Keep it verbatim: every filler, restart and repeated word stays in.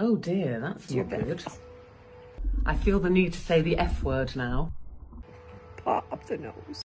Oh dear, that's Do your not good. best. I feel the need to say the F word now. Paw up the nose.